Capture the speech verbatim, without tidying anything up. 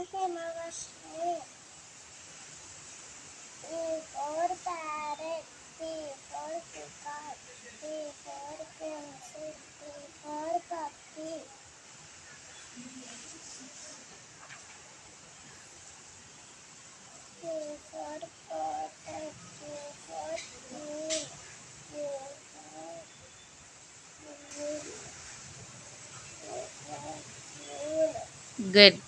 A for parrot, P for peacock, P for pencil, P for puppy. Q for quarter, Q for queen, Q for queen, Q for queen. Good.